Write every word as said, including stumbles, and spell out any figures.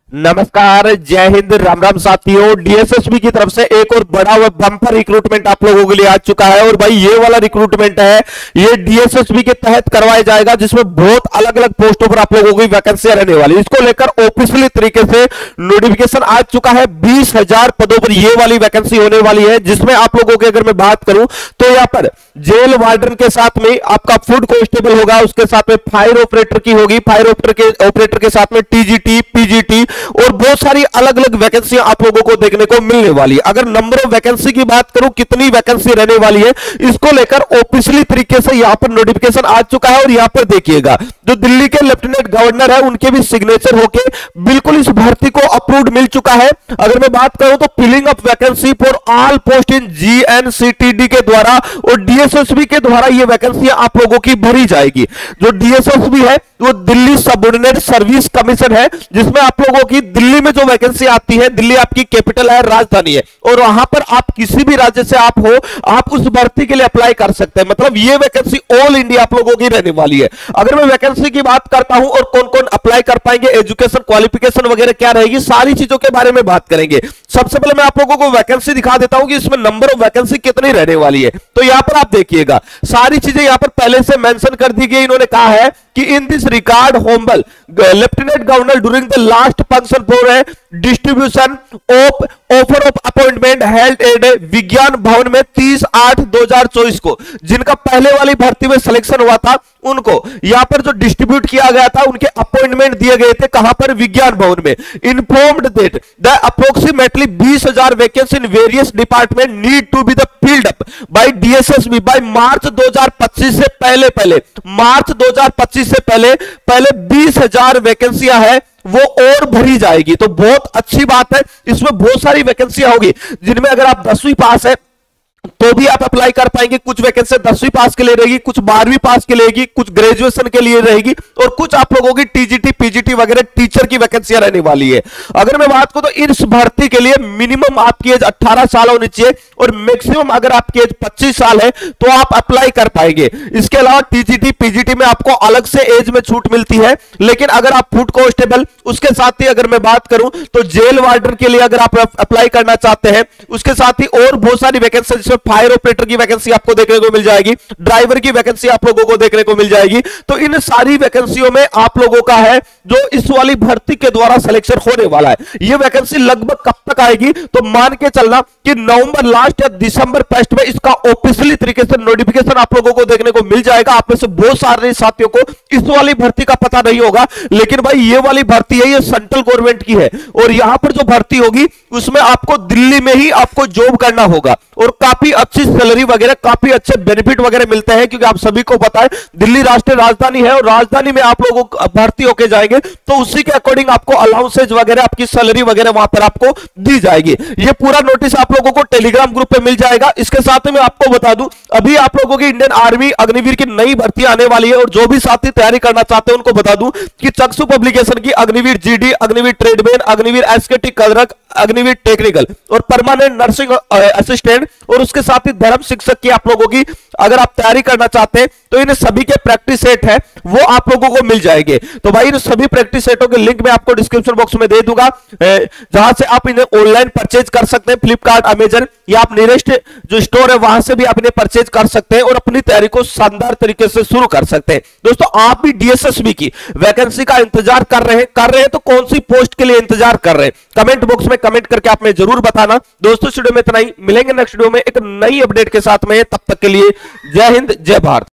नमस्कार, जय हिंद, राम राम साथियों। डीएसएसबी की तरफ से एक और बड़ा व बम्पर रिक्रूटमेंट आप लोगों के लिए आ चुका है और भाई ये वाला रिक्रूटमेंट है, ये डीएसएसबी के तहत करवाया जाएगा, जिसमें बहुत अलग अलग पोस्टों पर आप लोगों की वैकेंसियां रहने वाली। इसको लेकर ऑफिशियली तरीके से नोटिफिकेशन आ चुका है। बीस हजार पदों पर ये वाली वैकेंसी होने वाली है, जिसमें आप लोगों की अगर मैं बात करूं तो यहाँ पर जेल वार्डन के साथ में आपका फूड कांस्टेबल होगा, उसके साथ में फायर ऑपरेटर की होगी, फायर ऑपरेटर के ऑपरेटर के साथ में टीजीटी, पीजीटी और बहुत सारी अलग अलग वैकेंसियां आप लोगों को देखने को मिलने वाली है। अगर नंबर ऑफ वैकेंसी की बात करूं, कितनी वैकेंसी रहने वाली है, इसको लेकर ऑफिशियली तरीके से यहां पर नोटिफिकेशन आ चुका है। और यहां पर देखिएगा, जो दिल्ली के लेफ्टिनेंट गवर्नर है, उनके भी सिग्नेचर होके बिल्कुल इस भर्ती को अप्रूव्ड मिल चुका है। अगर मैं बात करूं तो filling up vacancy for all post in GNCTD के द्वारा और डीएसएसबी के द्वारा ये वैकेंसियां आप लोगों की भरी जाएगी। जो डीएसएसबी है वो दिल्ली सबऑर्डिनेट सर्विस कमीशन है, जिसमें आप लोगों की दिल्ली में जो वैकेंसी आती है, दिल्ली आपकी कैपिटल है, राजधानी है, और वहां पर आप किसी भी राज्य से आप हो, आप उस भर्ती के लिए अप्लाई कर सकते हैं। मतलब ये वैकेंसी ऑल इंडिया आप लोगों की रहने वाली है। अगर मैं वैकेंसी की बात करता हूं और कौन कौन अप्लाई कर पाएंगे, एजुकेशन क्वालिफिकेशन वगैरह क्या रहेगी, सारी चीजों के बारे में बात करेंगे। सबसे पहले मैं आप लोगों को वैकेंसी दिखा देता हूं कि इसमें नंबर ऑफ वैकेंसी कितनी रहने वाली है। तो यहां पर आप देखिएगा, सारी चीजें यहां पर पहले से मेंशन कर दी गई। इन्होंने कहा है कि in this regard honourable lieutenant governor during the last function for a distribution of offer of appointment held at Vigyan Bhawan में तीस आठ दो हजार चौबीस को, जिनका पहले वाली भर्ती में सिलेक्शन हुआ था, उनको यहां पर जो डिस्ट्रीब्यूट किया गया था, उनके अपॉइंटमेंट दिए गए थे। कहां पर? विज्ञान भवन में। इन्फॉर्म्ड दैट द अप्रोक्सीमेटली बीस हजार vacancy in various department need to be the filled up by DSSB by March दो हजार पच्चीस से पहले पहले मार्च दो हजार पच्चीस से पहले पहले बीस हजार वैकेंसियां है वो और भरी जाएगी। तो बहुत अच्छी बात है। इसमें बहुत सारी वैकेंसियां होगी, जिनमें अगर आप दसवीं पास है तो भी आप अप्लाई कर पाएंगे। कुछ वैकेंसी दसवीं पास के लिए रहेगी, कुछ बारहवीं पास के लिए रहेगी, कुछ ग्रेजुएशन के लिए रहेगी और कुछ आप लोगों की टीजीटी, पीजीटी वगैरह टीचर की वैकेंसियां रहने वाली है। अगर मैं बात करूं तो इस भर्ती के लिए मिनिमम आपकी एज अठारह साल होनी चाहिए और मैक्सिमम अगर आपकी एज पच्चीस साल है तो आप अप्लाई कर पाएंगे। इसके अलावा टीजीटी, पीजीटी में आपको अलग से एज में छूट मिलती है, लेकिन अगर आप फूड कांस्टेबल, उसके साथ ही अगर मैं बात करूं तो जेल वार्डन के लिए अगर आप अप्लाई करना चाहते हैं, उसके साथ ही और बहुत सारी वैकेंसी, फायर ऑपरेटर की वैकेंसी आपको देखने को मिल जाएगी, ड्राइवर की वैकेंसी आप लोगों को देखने को मिल जाएगी। तो इन सारी वैकेंसियों में आप लोगों का है जो इस वाली भर्ती के द्वारा सिलेक्शन होने वाला है। ये वैकेंसी लगभग कब तक आएगी? तो मान के चलना कि नवंबर लास्ट या दिसंबर फर्स्ट में इसका ऑफिशियली तरीके से नोटिफिकेशन आप लोगों को देखने को मिल जाएगा। आप में से बहुत सारे साथियों को इस वाली भर्ती का पता नहीं होगा, लेकिन भाई ये वाली भर्ती है, ये सेंट्रल गवर्नमेंट की है और यहां पर जो भर्ती होगी उसमें आपको दिल्ली में ही आपको जॉब करना होगा और काफी अच्छी सैलरी वगैरह, काफी अच्छे बेनिफिट वगैरह मिलते हैं, क्योंकि आप सभी को पता है दिल्ली राष्ट्रीय राजधानी है और राजधानी में आप लोगों को भर्ती होके जाएंगे तो उसी के अकॉर्डिंग आपको अलाउंसेज वगैरह, आपकी सैलरी वगैरह वहां पर आपको दी जाएगी। ये पूरा नोटिस आप लोगों को टेलीग्राम ग्रुप पे मिल जाएगा। इसके साथ में आपको बता दूं, अभी आप लोगों की इंडियन आर्मी अग्निवीर की नई भर्ती आने वाली है और जो भी साथी तैयारी करना चाहते हैं उनको बता दूं कि चक्षु पब्लिकेशन की Agniveer GD, Agniveer tradesman, Agniveer SKT कदरक, अग्निवीर टेक्निकल और परमानेंट नर्सिंग असिस्टेंट और उसके साथ ही धर्म शिक्षक की आप लोगों की अगर आप तैयारी करना चाहते हैं तो इन सभी के प्रैक्टिस सेट है वो आप लोगों को मिल जाएंगे। तो भाई इन सभी प्रैक्टिस सेटों के लिंक मैं आपको डिस्क्रिप्शन बॉक्स में दे दूंगा, जहां से आप इन्हें ऑनलाइन परचेज कर सकते हैं। फ्लिपकार्ट, अमेजन या आप नियरेस्ट जो स्टोर है वहां से भी आप इन्हें परचेज कर सकते हैं और अपनी तैयारी को शानदार तरीके से शुरू कर सकते हैं। दोस्तों, आप भी डीएसएसबी की वैकेंसी का इंतजार कर रहे हैं कर रहे हैं तो कौन सी पोस्ट के लिए इंतजार कर रहे हैं, कमेंट बॉक्स में कमेंट करके आप में जरूर बताना। दोस्तों, वीडियो में इतना ही, मिलेंगे नेक्स्ट वीडियो में एक नई अपडेट के साथ में। तब तक के लिए जय हिंद, जय भारत।